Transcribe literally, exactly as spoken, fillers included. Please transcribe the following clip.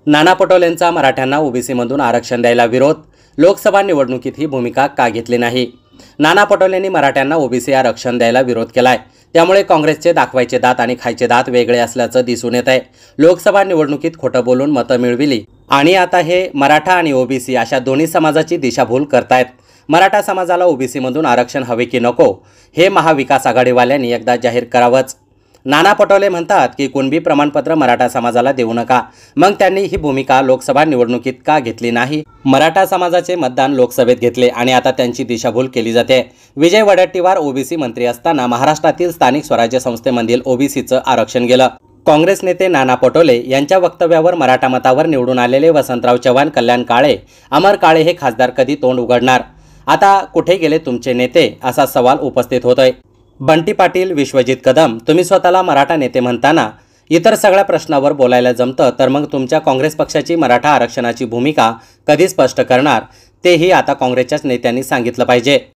नाना पटोलेंचा मराठ्यांना ओबीसीमधून आरक्षण द्यायला विरोध, लोकसभा निवडणुकीत ही भूमिका का घेतली नाही? नाना पटोलेंनी मराठ्यांना ओबीसी आरक्षण द्यायला विरोध केलाय, त्यामुळे काँग्रेसचे दाखवायचे दात आणि खायचे दात वेगळे असल्याचं दिसून येत आहे। लोकसभा निवडणुकीत खोटं बोलून मतं मिळविली आणि आता हे मराठा आणि ओबीसी अशा दोन्ही समाजाची दिशाभूल करतायत। मराठा समाजाला ओबीसीमधून आरक्षण हवे की नको हे महाविकास आघाडीवाल्यांनी एकदा जाहीर करावंच। नाना पटोले म्हणतात की कुणबी प्रमाणपत्र मराठा समाजाला देऊ नका, मग त्यांनी ही भूमिका लोकसभा निवडणुकीत का घेतली नाही? मराठा समाजाचे मतदान लोकसभेत घेतले आणि आता त्यांची दिशाभूल केली जाते। विजय वडेट्टीवार ओबीसी मंत्री असताना महाराष्ट्रातील स्थानिक स्वराज्य संस्थेमधील ओबीसीचं आरक्षण गेलं। काँग्रेस नेते नाना पटोले यांच्या वक्तव्यावर मराठा मतावर निवडून आलेले वसंतराव चव्हाण, कल्याण काळे, अमर काळे हे खासदार कधी तोंड उघडणार? आता कुठे गेले तुमचे नेते, असा सवाल उपस्थित होतोय। बंटी पाटील, विश्वजित कदम, तुम्ही स्वतःला मराठा नेते म्हणताना इतर सगळ्या प्रश्नावर बोलायला जमतं, तर मग तुमच्या काँग्रेस पक्षाची मराठा आरक्षणाची भूमिका कधी स्पष्ट करणार, तेही आता काँग्रेसच्याच नेत्यांनी सांगितलं पाहिजे।